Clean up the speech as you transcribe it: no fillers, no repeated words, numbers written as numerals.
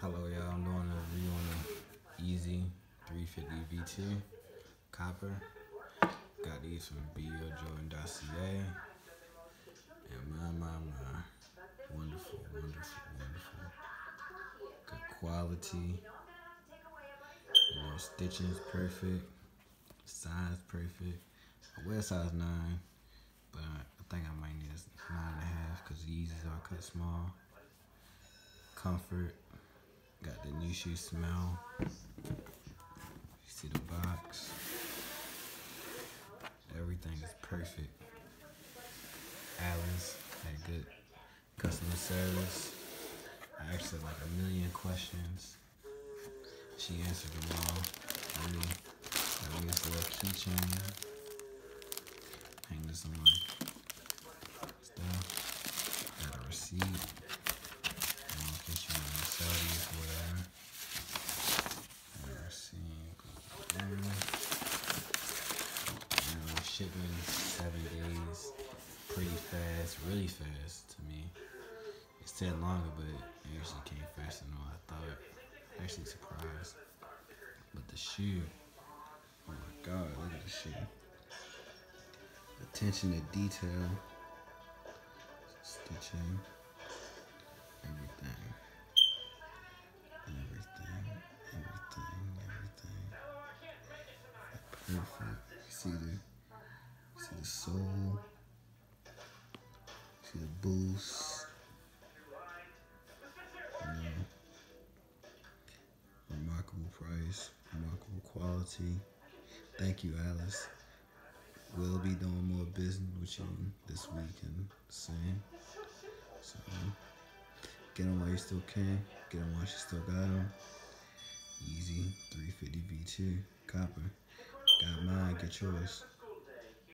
Hello y'all, I'm doing a review on the Yeezy 350 V2 Copper. Got these from BLJordan.ca. And my. Wonderful. Good quality. Stitching's perfect. Size perfect. I wear size 9, but I think I might need a 9.5 because the Yeezys are cut small. Comfort. Got the new shoe smell. You see the box. Everything is perfect. Alice had good customer service. I asked her like a million questions. She answered them all. Got me this little keychain. Hang this on my stuff. Got a receipt. In case you want to sell these or whatever. Shipping 7 days, pretty fast, really fast to me. It said longer, but it actually came faster than what I thought. Actually surprised. But the shoe, oh my god, look at the shoe. Attention to detail, stitching, everything. Perfect. See the sole, see the boost, remarkable price, remarkable quality. Thank you, Alice. We'll be doing more business with you this week and same. So get them while you still can. Get them while you still got them. Yeezy 350 V2 Copper. Got mine, get yours.